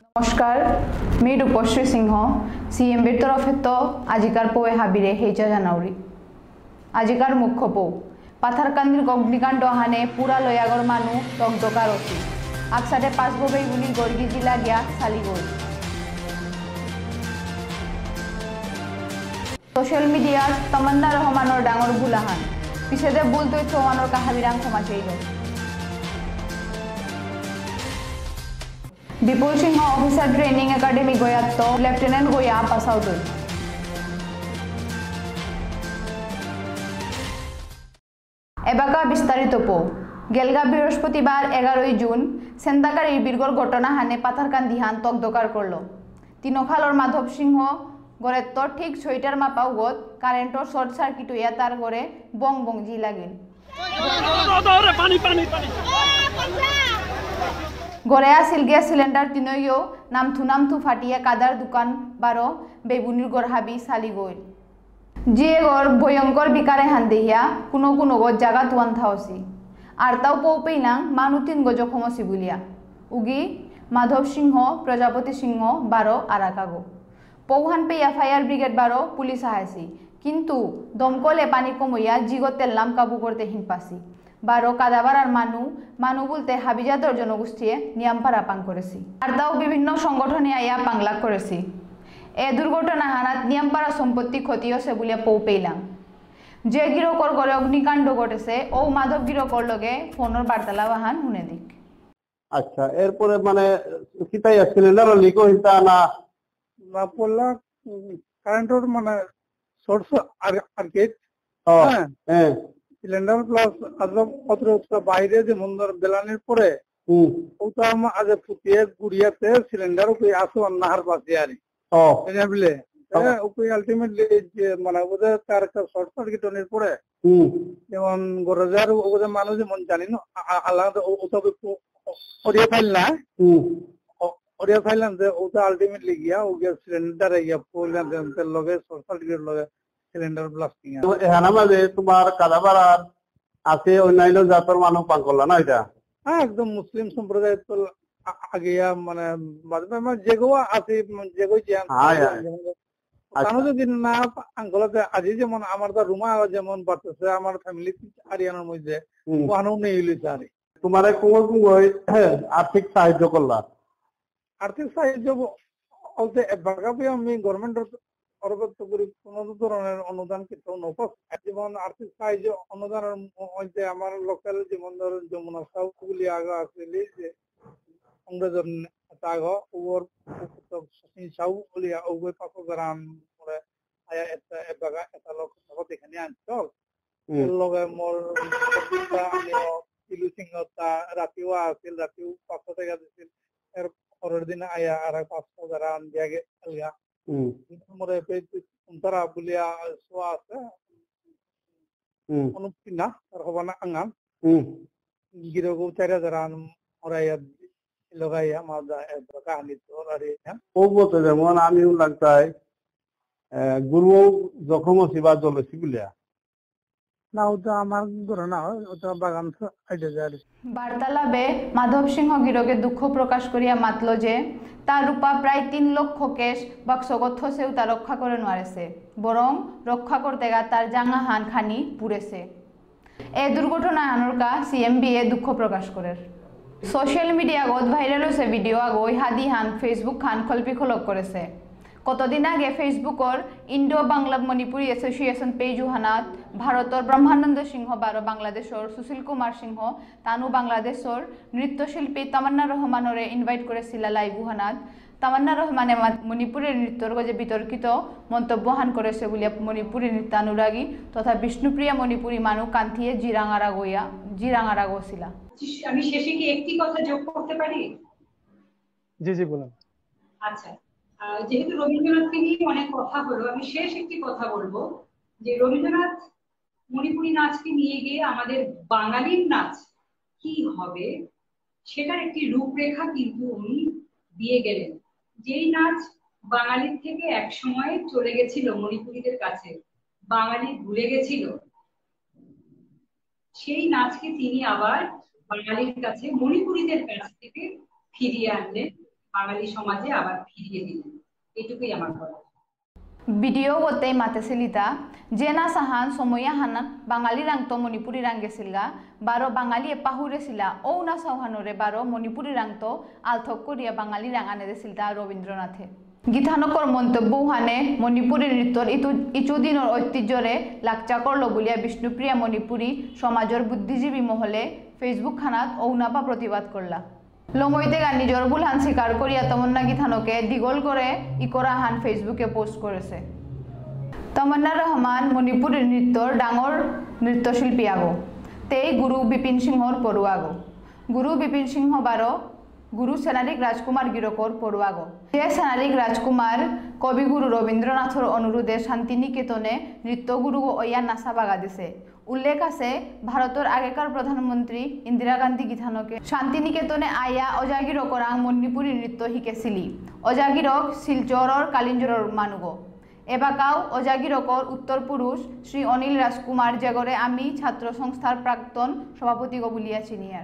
নমস্কাৰ मी रूपश्री सिंह CMBৰ তৰফেত আজিকাৰ পৱে হাবিৰে হেইচা জানাউৰি আজিকাৰ মুখ্য পৌ পাথাৰকান্দিৰ অগ্নিকাণ্ড হানে পুৰা লয়াগৰ মানুহ টকটকাৰ অতি আকসাতে পাঁচ ববেই বুলি গৰ্গী জিলা গিয়া চালি গৈ সোশ্যাল মিডিয়াত তমন্না ৰহমানৰ ডাঙৰ ভুলাহান পিছতে ভুল তথ্য মানৰ কাহাবিৰাং সমাজেই Vipul Singh officer training academy गोयात तो लेफ्टिनेंट गोया पास आउट हुई एबाका विस्तारित पो गेलगा बृहस्पतिवार 11 जून सेंदाकारी बीरगढ़ घटना हाने पाथरकान्दी हान तकदकार करलो तीनोखालर माधव सिंह गरे तो ठीक सोइटार मापाव गत कारेंटर शॉर्ट सार्किट हुआ तार गरे बंग बंग जी लागिल गरे आसिल गैस सिलेंडार तिनयो नामथु फाटिया कादार दुकान बारो बेबुनिर गड़ हाबी साली गई जिए गड़ भयंकर बिकारे हान्देहिया कुनो कुनो गज जागा तुआन थावसी आरताव पौपेना मानु तीन गज खमसी बुलिया उगी माधव सिंह प्रजापति सिंह बारो आराकागो पौहान पे एफआईआर ब्रिगेड बारो पुलिस आहासी किन्तु दमकले पानी कमैया जिगो तेल्लाम काबू करते हिनपासी बारो कादाबारार मानु बोलते हाबिजादर जनगोष्ठीये नियमपारा पां करेছি আর তাও বিভিন্ন সংগঠনে আয়া পাংলাক করেছি এ দুর্ঘটনা হানাত নিয়মপারা সম্পত্তি ক্ষতি হয়েছে বলে পৌ পেলাম যে গিরকর করে অগ্নিকাণ্ড ঘটেছে ও মাধব গিরকর লগে ফোনের বার্তালাপ হান শুনে দিক আচ্ছা এরপরে মানে কিতাই সিলিন্ডার লিক হইতা না না পড়লা কারেন্টর মানে শর্ট সার্কিট হ্যাঁ সিলিন্ডার প্লাস আজব পত্র বাইরে যে মন্দর বেলানির পরে ওটা আজ ফুটিয়ে গুড়িয়াতে সিলিন্ডার উপরে আসো নাহার পাশে আরি বুঝলে উপরে আলটিমেটলি যে মানে ওদের তার একটা শর্ট সার্কিটনের পরে যেমন গরজার ওদের মানুষ যেমন জানি না আলাদা ওটা ওরিয়া ফাইল না ওরিয়া ফাইল না যে ওটা আলটিমেটলি গিয়া ও গ্যাস সিলিন্ডার ইয়া পড়লেন লগে শর্ট সার্কিটের লগে সিলিন্ডার ব্লাস্টিং এখানে মাঝে তোমার কাদাবাড়ার আছে অন্যান্য জাতের মানুষ পান করলা না এটা হ্যাঁ একদম মুসলিম সম্প্রদায় তো আগে মানে যেগো আছে যেগো যদি না আঙ্কলতে আজি যেমন আমার তো রুমা যেমন বাড়তেছে আমার ফ্যামিলি আরিয়ানার মধ্যে ওখানেও নেই হইলেছে আর তোমার আর্থিক সাহায্য করলা আর্থিক সাহায্য বলতে আমি গভর্নমেন্টের কোনো ধরনের অনুদান কিন্তু নপাস যেমন আর্থিক সাহায্য অনুদানের মধ্যে আমার লোকাল যেমন ধরেন যমুনা সাউগুলি আগা আসলে যে কংগ্রেসের আগ ওর সাউগুলি ওই পাঁচ গ্রাম পরে এবাগা এটা লোক এখানে আনছল লগে মোর পিলু সিংহ রাতিও আছিল রাতিও 500 টাকা দিছিল এর পরের দিন আয়া আর 500 গ্রাম দিয়া গেল মোরে তারা বলিয়া সোয়া আছে অনুপ্তিনা আর হবানা আঙ্গান গিরগো 4000 ওরাইয়া লগাইয়া মাদা কাহিনী তোরারে ও বলতে যেমন আমিও লাগতাই গুরু যখন সিবা জ্বলেছি বলিয়া না ওটা আমার ঘর না ওটা বাগান আইডা যায় বার্তালাপে মাধব সিংহ গিরকে দুঃখ প্রকাশ করিয়া মাতল যে তার রূপা প্রায় 3 লক্ষ কেশ বাক্সগত হসেও তা রক্ষা করে নোয়ারেছে বরং রক্ষা করতে গা তার জাঙ্গা হান খানি পুড়েছে এই দুর্ঘটনা আনরকা CMBA দুঃখ প্রকাশ করে সোশ্যাল মিডিয়া গত ভাইরাল হয়েছে ভিডিও আগই হাদি হান ফেসবুক খান খলপি খলক করেছে কতদিন আগে ফেসবুকর ইন্ডো বাংলা মণিপুরী এসোসিয়েশন পেজু হানাত ভারতের ব্রহ্মানন্দ সিংহ বারো বাংলাদেশর সুশীল কুমার সিংহ তানু বাংলাদেশর নৃত্যশিল্পী তামান্না রহমানরে ইনভাইট করেছিল লাইভু হানাত তামান্না রহমানে মণিপুরের নৃত্যর গজে বিতর্কিত মন্তব্য হান করেছে বলে মণিপুরী নৃত্যানুরাগী তথা বিষ্ণুপ্রিয়া মণিপুরী মানু কান্থিয়ে জিরাঙারা গছিলা আমি শেষে কি একটি কথা যোগ করতে পারি জি বলুন আচ্ছা যেহেতু রবীন্দ্রনাথকে নিয়ে অনেক কথা হলো আমি শেষ একটি কথা বলবো যে রবীন্দ্রনাথ মণিপুরী নাচকে নিয়ে গিয়ে আমাদের বাঙালির নাচ কি হবে সেটার একটি রূপরেখা কিন্তু উনি দিয়ে গেলেন যেই নাচ বাঙালির থেকে এক সময় চলে গেছিল মণিপুরীদের কাছে বাঙালি ভুলে গেছিল সেই নাচকে তিনি আবার বাঙালির কাছে মণিপুরীদের কাছ থেকে ফিরিয়ে আনলেন বাঙালি সমাজে আবার ফিরিয়ে দিলেন। এটুকুই আমার বলা। ভিডিও গতে মাতেছিলিতা জেনা সাহান সময়া হানান বাঙালি রাংতো মণিপুরি রাং গেছিলগা বারো বাঙালি পাহুরেছিলা ও না সৌহানরে বারো মণিপুরি রাংতো আলথক করিয়া বাঙালি রাঙানে দিছিলতা রবীন্দ্রনাথে গীতানকর মন্তব্য হানে মণিপুরি নৃত্যর ইচুদিনের ঐতিহ্যরে লাকচা করল বলিয়া বিষ্ণুপ্রিয়া মণিপুরি সমাজের বুদ্ধিজীবী মহলে ফেসবুক খানাত ঔনাপা প্রতিবাদ করলা লমইতে গা নিজর ভুল হান স্বীকার করিয়া তমন্না গীতানকে দিগল করে ইকরা হান ফেসবুকে পোস্ট করেছে। তমন্না রহমান মণিপুরি নৃত্যর ডাঙর নৃত্যশিল্পী আগো তেই গুরু বিপিন সিংহর পড়ুয়াগো গুরু বিপিন সিংহ বারো গুরু সেনারিক রাজকুমার গিরকর পড়ুয়াগো যে সেনারিক রাজকুমার কবিগুরু রবীন্দ্রনাথর অনুরোধে শান্তিনিকেতনে নৃত্যগুরু ওয়া নাচা বাগা দিছে। উল্লেখ আছে ভারতের আগেকার প্রধানমন্ত্রী ইন্দিরা গান্ধী গীতানকে শান্তিনিকেতনে আয়া অজাগিরক রাং মণিপুরি নৃত্য শিকেছিলি অজাগিরক শিলচরর কালিঞ্জরর মানুগো এবাকাও অজাগিরকর উত্তর পুরুষ শ্রী অনিল রাজকুমার জেগরে আমি ছাত্র সংস্থার প্রাক্তন সভাপতি গো বলিয়া চিনিয়ার।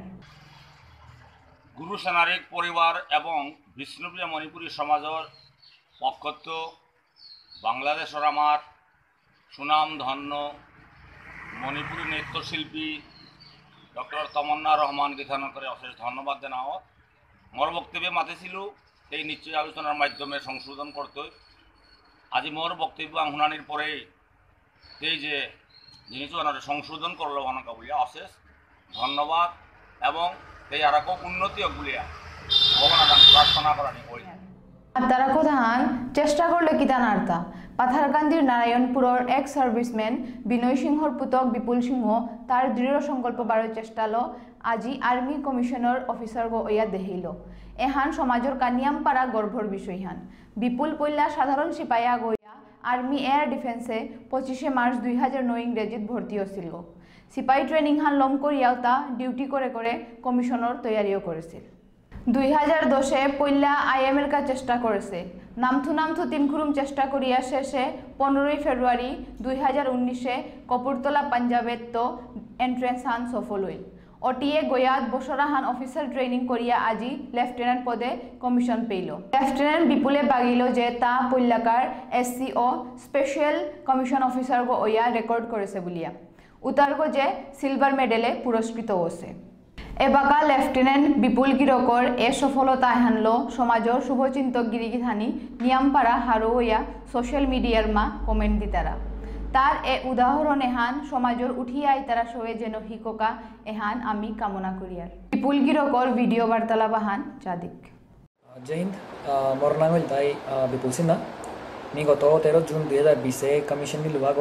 গুরু সেনারিক পরিবার এবং বিষ্ণুপ্রিয়া মণিপুরী সমাজের পক্ষত বাংলাদেশের আমার সুনাম ধন্য মণিপুরী নৃত্যশিল্পী ডক্টর তমন্না রহমান গীতানকরে অশেষ ধন্যবাদ জানাও। মোর বক্তব্যে মাতেছিল এই নিশ্চয় আলোচনার মাধ্যমে সংশোধন করতে আজি মোর বক্তব্য শুনানির পরে এই যে জিনিস সংশোধন করলো অনেক বলিয়া অশেষ ধন্যবাদ এবং এই আর উন্নতি বলিয়া ভগবান প্রার্থনা করানি করি। তারা কোথান চেষ্টা করলে কিতানার্তা পাথারকান্দির নারায়ণপুরের এক্স সার্ভিসম্যান বিনয় সিংহর পুতক বিপুল সিংহ তার দৃঢ় সংকল্প বারো চেষ্টালো আজি আর্মি কমিশনের অফিসার গো ওয়া দেহিল এহান সমাজের কানিয়ামপাড়া গর্ভর বিষয় হান বিপুল পল্লা সাধারণ সিপাহা গইয়া আর্মি এয়ার ডিফেন্সে 25 মার্চ 2009 ইংরেজিত ভর্তি হয়েছিল। সিপাহী ট্রেনিং হান লম করিয়াও তা ডিউটি করে করে কমিশনের তৈয়ারিও করেছিল। 2010-এ পল্লা আইএমএর কাছে চেষ্টা করেছে নামথু তিনখুরুম চেষ্টা করিয়া শেষে 15 ফেব্রুয়ারি 2019-এ কপুরতলা পাঞ্জাবের তো এন্ট্রেন্স হান সফল হইল। ওটিএ গয়াত বসরা হান অফিসার ট্রেনিং করিয়া আজি লেফটেন্যান্ট পদে কমিশন পেইল। লেফটেন্যান্ট বিপুলে বাগিল যে তা পল্লাকার এসসিও স্পেশাল কমিশন অফিসার গো ওয়া রেকর্ড করেছে বলিয়া উতারগো যে সিলভার মেডেলে পুরস্কৃত হয়েছে। এবাকা লেফটেন্যান্ট বিপুল গিরকর এ সফলতা হানলো সমাজের শুভচিন্তক গিরিগিধানী নিয়ামপাড়া হারো হইয়া সোশ্যাল মিডিয়ার মা কমেন্ট দিতারা তার এ উদাহরণ এহান সমাজের উঠিয়া আইতারা সয়ে যেন হিকোকা এহান আমি কামনা করিয়ার। বিপুল গিরকর ভিডিও বার্তালাপ হান চাদিক। जय हिंद। मोर नाम है विपुल सिन्हा। मी गत 13 जून 2020 कमिशन दिलवागो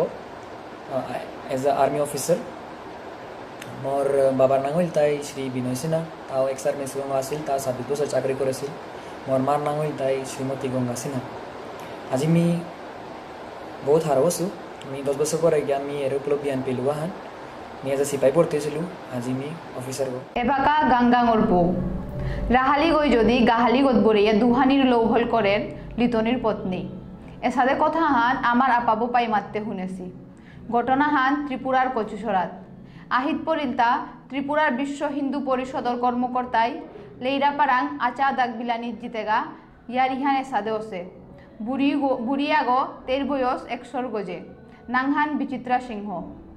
एज अ आर्मी ऑफिसर। मोर बाबार नाम है श्री विनय सिन्हा ताओ एक्स आर्मी सुरंग आसिल ता 27 बছর চাকরি করেছিল। मोर मार नाम है श्रीमती गंगा सिन्हा। आज मी बहुत हारवसु मी 10 বছর পরে গিয়া मी এরোপ্লেন বিএনপি লুয়াহান मी एज अ सिपाही পড়তেছিল। আজি मी অফিসার গো এবাকা গাঙ্গাঙর বউ রাহালি গই যদি গাহালি গদ বরিয়া দুহানির লৌহল করেন লিতনির পত্নী এসাদে কথা হান আমার আপাবো পাই মারতে শুনেছি। ঘটনা হান ত্রিপুরার কচুসরাত আহিত পরিলতা ত্রিপুরার বিশ্ব হিন্দু পরিষদর কর্মকর্তায় লেইরাপারাং আচা দাগবিলানি জিতেগা ইয়ার ইহান এসাদে আছে বুড়িয়াগো তের বয়স 100 গজে নাংহান বিচিত্রা সিংহ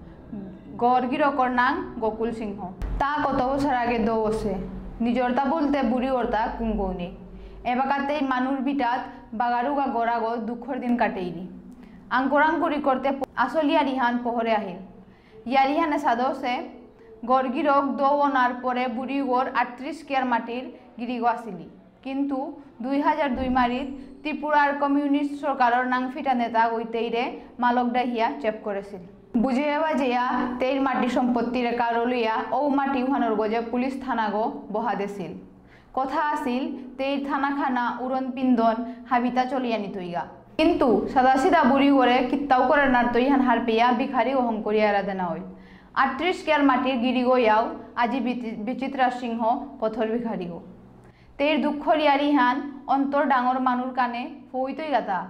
গড়গিরকর নাং গোকুল সিংহ তা কত বছর আগে দৌ আছে নিজরতা বলতে বুড়ি ওরতা কুঙ্গৌনি এবাকাতে মানুষ বিটাত বাগারুগা গড়াগো দুঃখর দিন কাটেইনি আঙ্করাং করি করতে আসলিয়া রিহান পহরে আহিল ইয়ারিহানে সাদসে গড়গিরক দৌ অনার পরে বুড়ি গড় 38 কেয়ার মাটির গিরিগ আসিলি কিন্তু 2002 মারিত ত্রিপুরার কমিউনিস্ট সরকারের নাংফিটা নেতা ওইতেইরে মালকডা হিয়া চেপ করেছিল বুঝিয়া বাজিয়া তেইর মাটি সম্পত্তির কারো লইয়া ও মাটি উহানোর গজে পুলিশ থানা গো বহা দেছিল কথা আসিল তেইর থানাখানা উড়ন পিন্দন হাবিতা চলিয়া নিতইগা কিন্তু সাদাসিদা বুড়ি করে কিত্তাও করে নারতই হান হার পেয়া ভিখারি ও হংকরিয়া রাধনা হইল 38 কেয়ার মাটির গিরি গইয়াও আজি বিচিত্রা সিংহ পথর ভিখারি গো তেইর দুঃখরিয়ারি হান অন্তর ডাঙর মানুর কানে ফইতই গাতা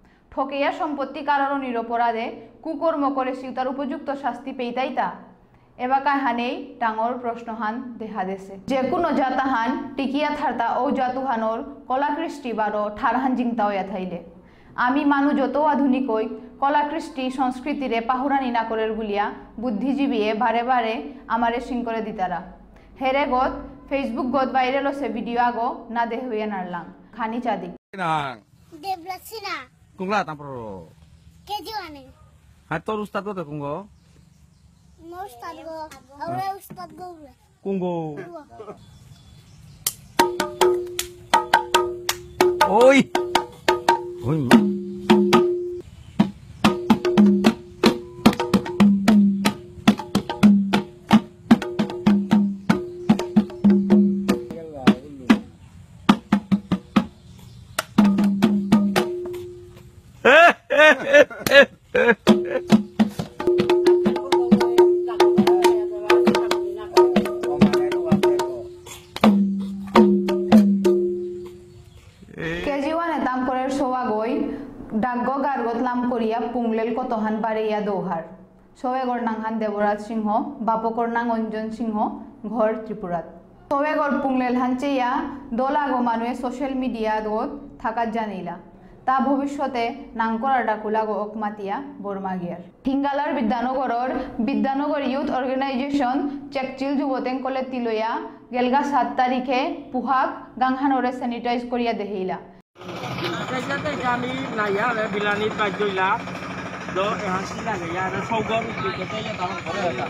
ঠকেয়া সম্পত্তি কারণ নিরপরাধে কুকর্ম করে তার উপযুক্ত শাস্তি পেইতাই তা এবাকায় হানেই ডাঙর প্রশ্নহান দেখা দিছে যে কোনো জাতাহান টিকিয়া থারতা ও জাতুহানোর কলাকৃষ্টি বারো ঠারহান জিংতাও থাইলে আমি মানুষ যত আধুনিক হই কলাকৃষ্টি সংস্কৃতিরে পাহুরানি না করের গুলিয়া বুদ্ধিজীবীয়ে বারে বারে আমারে সিং করে দিতারা হেরে গত ফেসবুক গত ভাইরাল হচ্ছে ভিডিও আগো না দেহ হইয়া নারলাম খানি চাঁদি Deblacina. Kungla tampro. Kejuane. Hator ustad ko kunggo. No ustad go. Ahora ustad go. Kunggo. Oi. Oi. কেজিওয়ানে দাম করে সোয়া গই ডাগ্গ গার্গত লাম করিয়া পুংলেল কতহান বাড়িয়া দৌহার সোয়েগর নাংহান দেবরাজ সিংহ বাপকর নাং অঞ্জন সিংহ ঘর ত্রিপুরাত সোয়েগর পুংলেল হানচেইয়া দোলাগো মানুয়ে সোশ্যাল মিডিয়া দোত থাকাত জানিলা তা ভবিষ্যতে নাংকরা ডাকুলাগো অকমাতিয়া বর্মাগিয়ার হিঙ্গালার বিদ্যানগর ইউথ অর্গানাইজেশন চেকচিল যুবতেং কলে তিলইয়া গেলগা 7 তারিখে পুহাক গাংহানরে স্যানিটাইজ করিয়া দেহিলা Kayaknya kami naya le bilani pajola do ehasi lagi ya ada sogor itu katanya tahun berapa?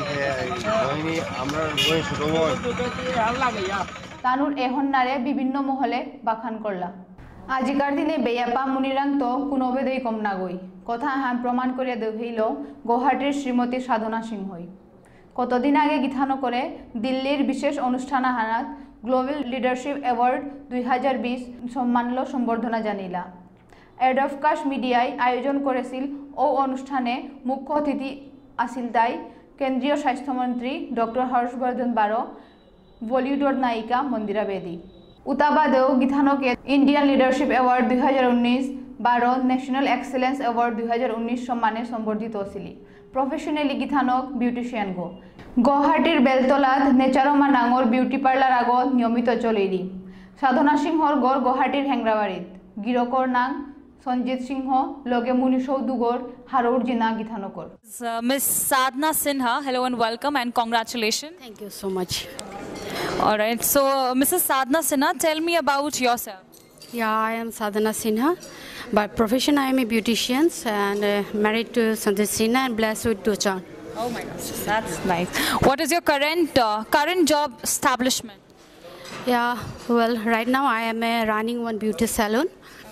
ini আমরা বই ছোট বই lagi ya. তানুর এহন্নারে বিভিন্ন মহলে বাখান করলা আজিকার দিনে বেয়াপা মুনিরাং তো কোনোবেদেই কম না গই কথা হান প্রমাণ করিয়া দেহিল গুয়াহাটির শ্রীমতী সাধনা সিংহই কতদিন আগে গিথানো করে দিল্লির বিশেষ অনুষ্ঠান হানাত গ্লোবাল লিডারশিপ অ্যাওয়ার্ড 2020 সম্মানল সম্বর্ধনা জানিলা এডফকাশ মিডিয়ায় আয়োজন করেছিল ও অনুষ্ঠানে মুখ্য অতিথি আসিল তাই কেন্দ্রীয় স্বাস্থ্যমন্ত্রী ডক্টর হর্ষবর্ধন বারো বলিউডর নায়িকা মন্দিরা বেদি উতাবাদেও গিথানোকে ইন্ডিয়ান লিডারশিপ অ্যাওয়ার্ড 2019 বারো ন্যাশনাল এক্সেলেন্স অ্যাওয়ার্ড 2019 সম্মানে সম্বর্ধিত হছিলি প্রফেশনালি গিথানক বিউটিশিয়ান গো গুয়াহাটির বেলতলাত নেচারমা নাঙর বিউটি পার্লার আগো নিয়মিত চলেরি সাধনা সিংহর গড় গুয়াহাটির হেংরাবাড়িত গিরকর নাং সঞ্জিত সিংহ লগে মুনিশৌ দুগর হারৌর জিনা গিথানকর Miss Sadhana Sinha, hello and welcome and congratulations. Thank you so much. All right, so Mrs. Sadhana Sinha, tell me about yourself. Yeah, I am Sadhana Sinha. By profession, I am a beautician and married to Sanjay Sinha and blessed with 2 children. Oh my gosh, that's nice. What is your current job establishment? Yeah, well, right now I am running one beauty salon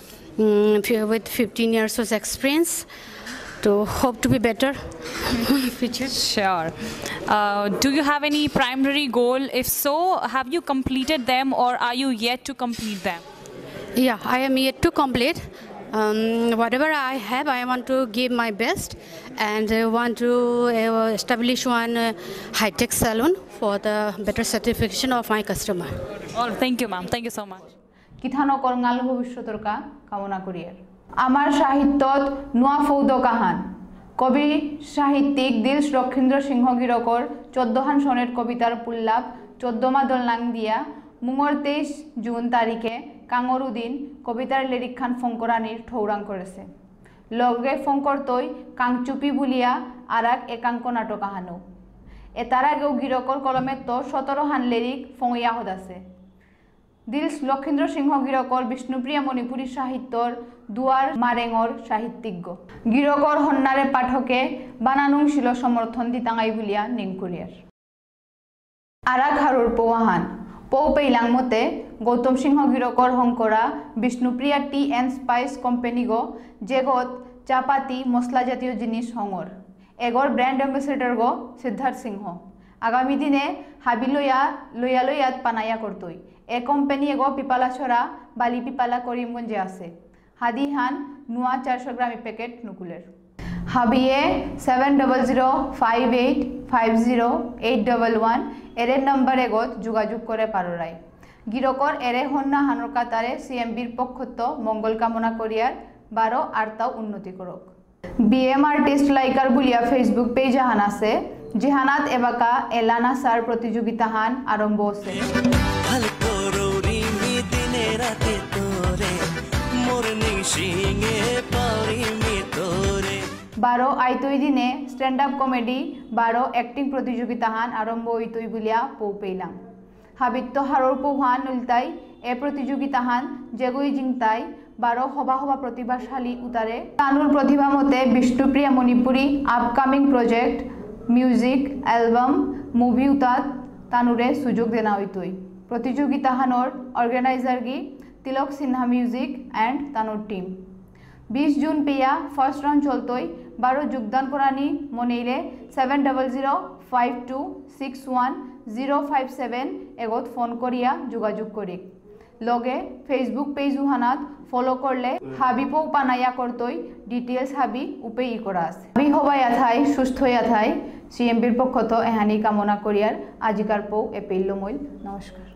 with 15 years of experience. To hope to be better in the future. Sure. Do you have any primary goal? If so, have you completed them or are you yet to complete them? Yeah, I am yet to complete. Whatever I have, I want to give my best and want to establish one high-tech salon for the better satisfaction of my customer. Oh, thank you, ma'am. Thank you so much. কিথানো করঙাল ভবিষ্যতর কামনা করিয়ার আমার সাহিত্যত নোয়া ফৌদ কাহান কবি সাহিত্যিক দিলস লক্ষীন্দ্র সিংহ গিরকর 14হান সনের কবিতার পুল্লাপ 14 মাদল নাং দিয়া মুঙর 23 জুন তারিখে কাঙরুদিন কবিতার লিরিকখান ফঙ্করানির ঠৌরাং করেছে লগে ফঙ্কর তৈ কাংচুপি বুলিয়া আরাক একাঙ্ক নাটক আহানো এতার আগেও গিরকর কলমে তো 17হান লিরিক ফঙিয়া হদাছে দিলস লক্ষীন্দ্র সিংহ গিরকর বিষ্ণুপ্রিয়া মণিপুরী সাহিত্যর দুয়ার মারেঙর সাহিত্যিজ্ঞ গিরকর হন্নারে পাঠকে বানানুং ছিল সমর্থন দিতাঙাই বুলিয়া নিংকুরিয়ার আরাক হারুর পৌহান পৌ পেইলাং মতে গৌতম সিংহ গিরকর হংকরা Bishnupriya tea and spice company গো জেগত চাপাতি মশলা জাতীয় জিনিস হঙর এগর ব্র্যান্ড অ্যাম্বাসেডর গো সিদ্ধার্থ সিংহ আগামী দিনে হাবি লইয়াত পানাইয়া করতই এ কোম্পানি এগো পিপালাছড়া বালি পিপালা করিমগঞ্জে আছে হাদি হান নোয়া 400 গ্রাম প্যাকেট নুকুলের হাবিয়ে 7005850811 এর নম্বর এগত যোগাযোগ করে পাররাই গিরকর এরে হন্না হানুর কাতারে সিএমবির পক্ষত মঙ্গল কামনা করিয়ার 12 আরতাও উন্নতি করক বিএম আর্টিস্ট লাইকার বুলিয়া ফেসবুক পেজ হান আছে জিহানাত এবাকা এলানা সার প্রতিযোগিতা হান আরম্ভ হচ্ছে বারো আইতই দিনে স্ট্যান্ড আপ কমেডি বারো অ্যাক্টিং প্রতিযোগিতা হান আরম্ভ হইতই বলিয়া পৌ পেলাম হাবিত্য হারর পৌহান উল্টাই এ প্রতিযোগিতা হান যেগুই জিংতাই বারো হবা হবা প্রতিভাশালী উতারে তানুর প্রতিভা মতে Bishnupriya Manipuri upcoming project music album movie উতাত তানুরে সুযোগ দেনা হইতই প্রতিযোগিতা হানোর অর্গানাইজার গি তিলক সিনহা মিউজিক অ্যান্ড তানুর টিম 20 জুন পেয়া ফার্স্ট রাউন্ড চলতই বারো যোগদান করানি মনেইলে 7005261057 এগত ফোন করিয়া যোগাযোগ করি লগে ফেসবুক পেজ উহানাত ফলো করলে হাবিপও পানাইয়া করতই ডিটেলস হাবি উপে ই করা আছে হাবি হবাই আথাই সুস্থ হইয়া থাই সিএমবির পক্ষত এহানি কামনা করিয়ার আজিকার পৌ এপিল্লো মইল নমস্কার।